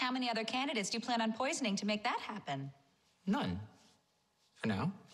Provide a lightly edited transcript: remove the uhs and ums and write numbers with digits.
How many other candidates do you plan on poisoning to make that happen? None. For now.